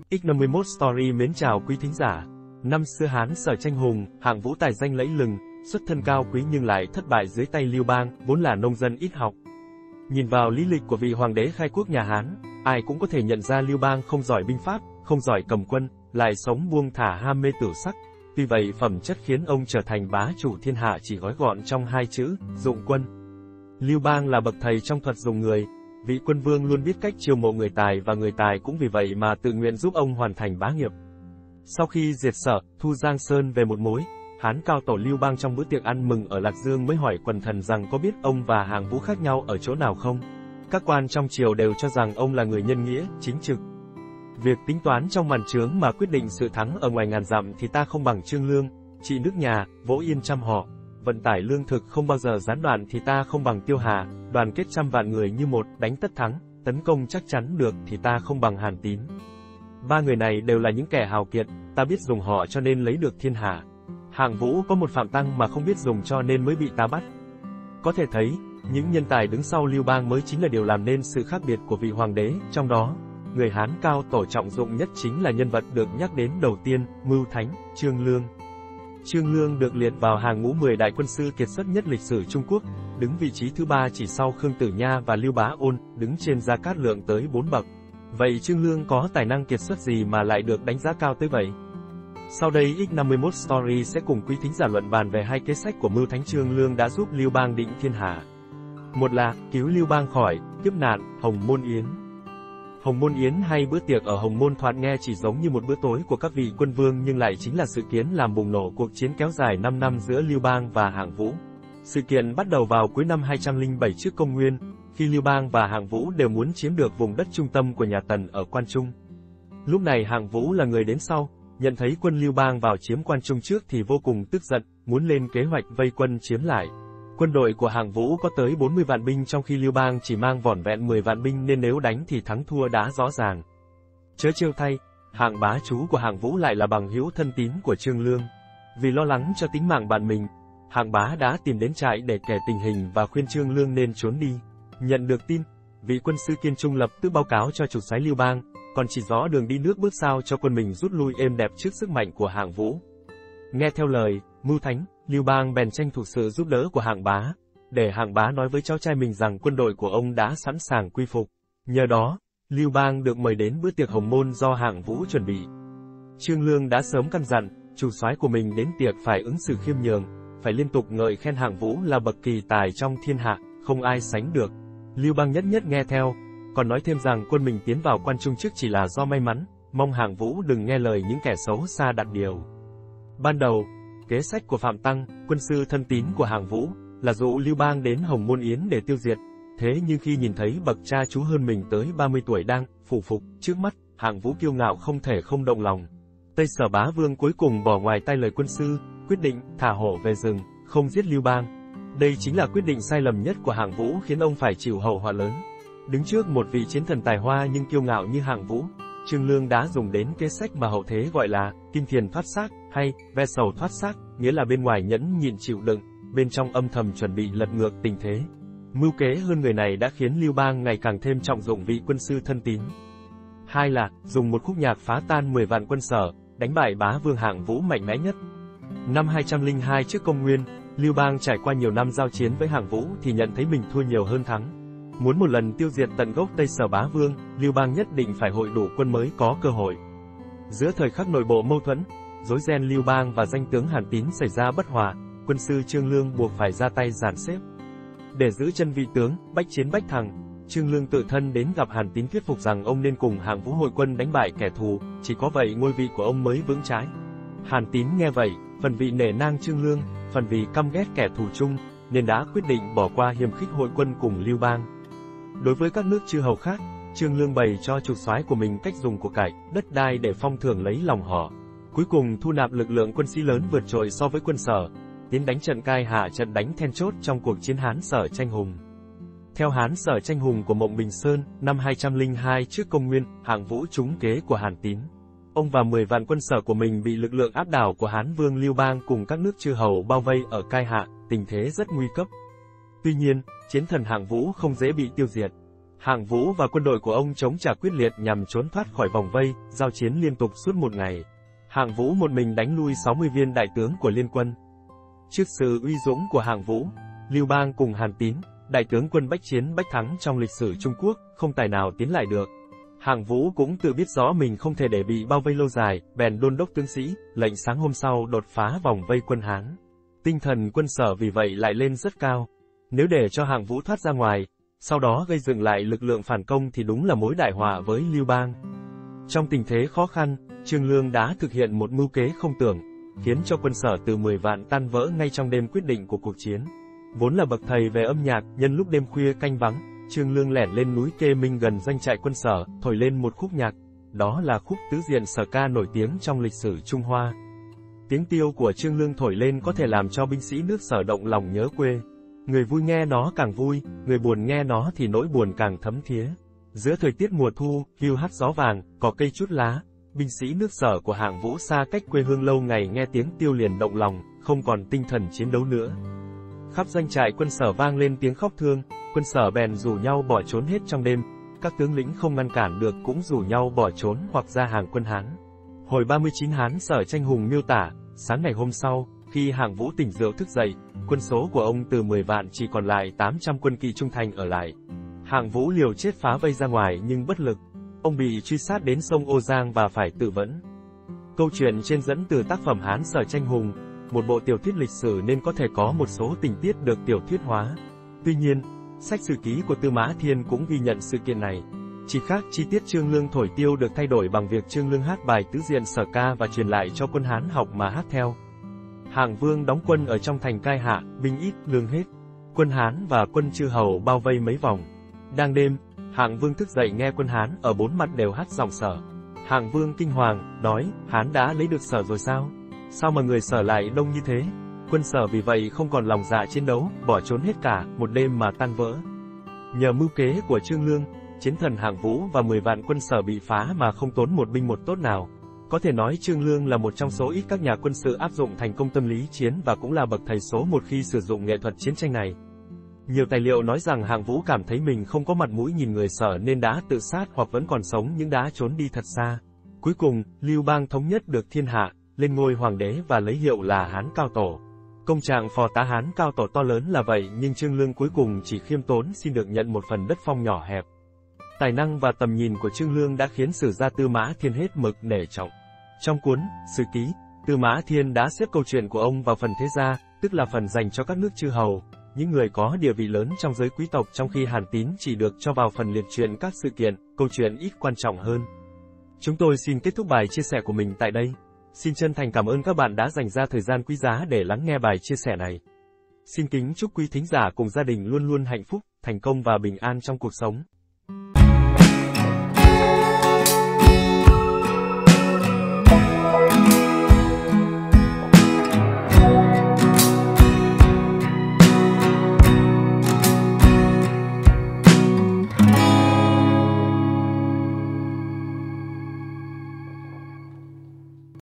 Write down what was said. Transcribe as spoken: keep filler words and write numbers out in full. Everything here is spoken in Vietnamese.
X năm mươi mốt Story mến chào quý thính giả. Năm xưa Hán Sở tranh hùng, Hạng Vũ tài danh lẫy lừng, xuất thân cao quý nhưng lại thất bại dưới tay Lưu Bang, vốn là nông dân ít học. Nhìn vào lý lịch của vị hoàng đế khai quốc nhà Hán, ai cũng có thể nhận ra Lưu Bang không giỏi binh pháp, không giỏi cầm quân, lại sống buông thả ham mê tửu sắc. Tuy vậy phẩm chất khiến ông trở thành bá chủ thiên hạ chỉ gói gọn trong hai chữ, dụng quân. Lưu Bang là bậc thầy trong thuật dùng người. Vị quân vương luôn biết cách chiêu mộ người tài và người tài cũng vì vậy mà tự nguyện giúp ông hoàn thành bá nghiệp. Sau khi diệt Sở, thu Giang Sơn về một mối, Hán cao tổ Lưu Bang trong bữa tiệc ăn mừng ở Lạc Dương mới hỏi quần thần rằng có biết ông và Hạng Vũ khác nhau ở chỗ nào không? Các quan trong triều đều cho rằng ông là người nhân nghĩa, chính trực. Việc tính toán trong màn trướng mà quyết định sự thắng ở ngoài ngàn dặm thì ta không bằng Trương Lương, trị nước nhà, vỗ yên trăm họ. Vận tải lương thực không bao giờ gián đoạn thì ta không bằng Tiêu Hà, đoàn kết trăm vạn người như một, đánh tất thắng, tấn công chắc chắn được thì ta không bằng Hàn Tín. Ba người này đều là những kẻ hào kiệt, ta biết dùng họ cho nên lấy được thiên hạ. Hạng Vũ có một Phạm Tăng mà không biết dùng cho nên mới bị ta bắt. Có thể thấy, những nhân tài đứng sau Lưu Bang mới chính là điều làm nên sự khác biệt của vị hoàng đế, trong đó, người Hán cao tổ trọng dụng nhất chính là nhân vật được nhắc đến đầu tiên, Mưu Thánh, Trương Lương. Trương Lương được liệt vào hàng ngũ mười đại quân sư kiệt xuất nhất lịch sử Trung Quốc, đứng vị trí thứ ba chỉ sau Khương Tử Nha và Lưu Bá Ôn, đứng trên Gia Cát Lượng tới bốn bậc. Vậy Trương Lương có tài năng kiệt xuất gì mà lại được đánh giá cao tới vậy? Sau đây X năm mươi mốt Story sẽ cùng quý thính giả luận bàn về hai kế sách của Mưu Thánh Trương Lương đã giúp Lưu Bang định thiên hạ. Một là, cứu Lưu Bang khỏi kiếp nạn, Hồng Môn Yến. Hồng Môn Yến hay bữa tiệc ở Hồng Môn thoạt nghe chỉ giống như một bữa tối của các vị quân vương nhưng lại chính là sự kiện làm bùng nổ cuộc chiến kéo dài năm năm giữa Lưu Bang và Hạng Vũ. Sự kiện bắt đầu vào cuối năm hai trăm lẻ bảy trước công nguyên, khi Lưu Bang và Hạng Vũ đều muốn chiếm được vùng đất trung tâm của nhà Tần ở Quan Trung. Lúc này Hạng Vũ là người đến sau, nhận thấy quân Lưu Bang vào chiếm Quan Trung trước thì vô cùng tức giận, muốn lên kế hoạch vây quân chiếm lại. Quân đội của Hạng Vũ có tới bốn mươi vạn binh trong khi Lưu Bang chỉ mang vỏn vẹn mười vạn binh nên nếu đánh thì thắng thua đã rõ ràng. Chớ trêu thay, Hạng bá chú của Hạng Vũ lại là bằng hữu thân tín của Trương Lương. Vì lo lắng cho tính mạng bạn mình, Hạng bá đã tìm đến trại để kể tình hình và khuyên Trương Lương nên trốn đi. Nhận được tin, vị quân sư Kiên Trung lập tức báo cáo cho chủ soái Lưu Bang, còn chỉ rõ đường đi nước bước sao cho quân mình rút lui êm đẹp trước sức mạnh của Hạng Vũ. Nghe theo lời, Mưu Thánh, Lưu Bang bèn tranh thủ sự giúp đỡ của Hạng bá, để Hạng bá nói với cháu trai mình rằng quân đội của ông đã sẵn sàng quy phục. Nhờ đó, Lưu Bang được mời đến bữa tiệc Hồng Môn do Hạng Vũ chuẩn bị. Trương Lương đã sớm căn dặn, chủ soái của mình đến tiệc phải ứng xử khiêm nhường, phải liên tục ngợi khen Hạng Vũ là bậc kỳ tài trong thiên hạ, không ai sánh được. Lưu Bang nhất nhất nghe theo, còn nói thêm rằng quân mình tiến vào Quan Trung trước chỉ là do may mắn, mong Hạng Vũ đừng nghe lời những kẻ xấu xa đặt điều. Ban đầu, kế sách của Phạm Tăng, quân sư thân tín của Hạng Vũ, là dụ Lưu Bang đến Hồng Môn Yến để tiêu diệt. Thế nhưng khi nhìn thấy bậc cha chú hơn mình tới ba mươi tuổi đang phủ phục trước mắt, Hạng Vũ kiêu ngạo không thể không động lòng. Tây Sở Bá Vương cuối cùng bỏ ngoài tay lời quân sư, quyết định thả hổ về rừng, không giết Lưu Bang. Đây chính là quyết định sai lầm nhất của Hạng Vũ khiến ông phải chịu hậu họa lớn. Đứng trước một vị chiến thần tài hoa nhưng kiêu ngạo như Hạng Vũ, Trương Lương đã dùng đến kế sách mà hậu thế gọi là kim thiền thoát xác hay ve sầu thoát xác, nghĩa là bên ngoài nhẫn nhịn chịu đựng, bên trong âm thầm chuẩn bị lật ngược tình thế. Mưu kế hơn người này đã khiến Lưu Bang ngày càng thêm trọng dụng vị quân sư thân tín. Hai là dùng một khúc nhạc phá tan mười vạn quân Sở, đánh bại bá vương Hạng Vũ mạnh mẽ nhất. Năm hai trăm lẻ hai trước công nguyên, Lưu Bang trải qua nhiều năm giao chiến với Hạng Vũ thì nhận thấy mình thua nhiều hơn thắng. Muốn một lần tiêu diệt tận gốc Tây Sở Bá Vương, Lưu Bang nhất định phải hội đủ quân mới có cơ hội. Giữa thời khắc nội bộ mâu thuẫn, rối ren Lưu Bang và danh tướng Hàn Tín xảy ra bất hòa, quân sư Trương Lương buộc phải ra tay dàn xếp. Để giữ chân vị tướng, bách chiến bách thắng, Trương Lương tự thân đến gặp Hàn Tín thuyết phục rằng ông nên cùng Hạng Vũ hội quân đánh bại kẻ thù, chỉ có vậy ngôi vị của ông mới vững chãi. Hàn Tín nghe vậy, phần vì nể nang Trương Lương, phần vì căm ghét kẻ thù chung, nên đã quyết định bỏ qua hiềm khích hội quân cùng Lưu Bang. Đối với các nước chư hầu khác, Trương Lương bày cho chủ soái của mình cách dùng của cải, đất đai để phong thưởng lấy lòng họ. Cuối cùng thu nạp lực lượng quân sĩ lớn vượt trội so với quân Sở, tiến đánh trận Cai Hạ, trận đánh then chốt trong cuộc chiến Hán Sở tranh hùng. Theo Hán Sở tranh hùng của Mộng Bình Sơn, năm hai trăm lẻ hai trước công nguyên, Hạng Vũ trúng kế của Hàn Tín. Ông và mười vạn quân Sở của mình bị lực lượng áp đảo của Hán Vương Lưu Bang cùng các nước chư hầu bao vây ở Cai Hạ, tình thế rất nguy cấp. Tuy nhiên, chiến thần Hạng Vũ không dễ bị tiêu diệt. Hạng Vũ và quân đội của ông chống trả quyết liệt nhằm trốn thoát khỏi vòng vây, giao chiến liên tục suốt một ngày. Hạng Vũ một mình đánh lui sáu mươi viên đại tướng của liên quân. Trước sự uy dũng của Hạng Vũ, Lưu Bang cùng Hàn Tín, đại tướng quân bách chiến bách thắng trong lịch sử Trung Quốc, không tài nào tiến lại được. Hạng Vũ cũng tự biết rõ mình không thể để bị bao vây lâu dài, bèn đôn đốc tướng sĩ, lệnh sáng hôm sau đột phá vòng vây quân Hán. Tinh thần quân Sở vì vậy lại lên rất cao. Nếu để cho Hạng Vũ thoát ra ngoài, sau đó gây dựng lại lực lượng phản công thì đúng là mối đại họa với Lưu Bang. Trong tình thế khó khăn, Trương Lương đã thực hiện một mưu kế không tưởng, khiến cho quân Sở từ mười vạn tan vỡ ngay trong đêm quyết định của cuộc chiến. Vốn là bậc thầy về âm nhạc, nhân lúc đêm khuya canh vắng, Trương Lương lẻn lên núi Kê Minh gần doanh trại quân Sở, thổi lên một khúc nhạc. Đó là khúc tứ diện sở ca nổi tiếng trong lịch sử Trung Hoa. Tiếng tiêu của Trương Lương thổi lên có thể làm cho binh sĩ nước Sở động lòng nhớ quê. Người vui nghe nó càng vui, người buồn nghe nó thì nỗi buồn càng thấm thía. Giữa thời tiết mùa thu, hiu hắt gió vàng, cỏ cây chút lá, binh sĩ nước Sở của Hạng Vũ xa cách quê hương lâu ngày nghe tiếng tiêu liền động lòng, không còn tinh thần chiến đấu nữa. Khắp doanh trại quân Sở vang lên tiếng khóc thương, quân Sở bèn rủ nhau bỏ trốn hết trong đêm. Các tướng lĩnh không ngăn cản được cũng rủ nhau bỏ trốn hoặc ra hàng quân Hán. Hồi ba mươi chín Hán Sở Tranh Hùng miêu tả, sáng ngày hôm sau, khi Hạng Vũ tỉnh rượu thức dậy, quân số của ông từ mười vạn chỉ còn lại tám trăm quân kỵ trung thành ở lại. Hạng Vũ liều chết phá vây ra ngoài nhưng bất lực. Ông bị truy sát đến sông Ô Giang và phải tự vẫn. Câu chuyện trên dẫn từ tác phẩm Hán Sở Tranh Hùng, một bộ tiểu thuyết lịch sử nên có thể có một số tình tiết được tiểu thuyết hóa. Tuy nhiên, sách sử ký của Tư Mã Thiên cũng ghi nhận sự kiện này. Chỉ khác chi tiết Trương Lương thổi tiêu được thay đổi bằng việc Trương Lương hát bài tứ diện sở ca và truyền lại cho quân Hán học mà hát theo. Hạng Vương đóng quân ở trong thành Cai Hạ, binh ít, lương hết. Quân Hán và quân Chư Hầu bao vây mấy vòng. Đang đêm, Hạng Vương thức dậy nghe quân Hán ở bốn mặt đều hát dòng Sở. Hạng Vương kinh hoàng, nói, Hán đã lấy được Sở rồi sao? Sao mà người Sở lại đông như thế? Quân Sở vì vậy không còn lòng dạ chiến đấu, bỏ trốn hết cả, một đêm mà tan vỡ. Nhờ mưu kế của Trương Lương, chiến thần Hạng Vũ và mười vạn quân Sở bị phá mà không tốn một binh một tốt nào. Có thể nói Trương Lương là một trong số ít các nhà quân sự áp dụng thành công tâm lý chiến và cũng là bậc thầy số một khi sử dụng nghệ thuật chiến tranh này. Nhiều tài liệu nói rằng Hạng Vũ cảm thấy mình không có mặt mũi nhìn người Sở nên đã tự sát hoặc vẫn còn sống nhưng đã trốn đi thật xa. Cuối cùng, Lưu Bang thống nhất được thiên hạ, lên ngôi hoàng đế và lấy hiệu là Hán Cao Tổ. Công trạng phò tá Hán Cao Tổ to lớn là vậy nhưng Trương Lương cuối cùng chỉ khiêm tốn xin được nhận một phần đất phong nhỏ hẹp. Tài năng và tầm nhìn của Trương Lương đã khiến sử gia Tư Mã Thiên hết mực nể trọng. Trong cuốn Sử Ký, Tư Mã Thiên đã xếp câu chuyện của ông vào phần thế gia, tức là phần dành cho các nước chư hầu, những người có địa vị lớn trong giới quý tộc, trong khi Hàn Tín chỉ được cho vào phần liệt truyện các sự kiện, câu chuyện ít quan trọng hơn. Chúng tôi xin kết thúc bài chia sẻ của mình tại đây. Xin chân thành cảm ơn các bạn đã dành ra thời gian quý giá để lắng nghe bài chia sẻ này. Xin kính chúc quý thính giả cùng gia đình luôn luôn hạnh phúc, thành công và bình an trong cuộc sống.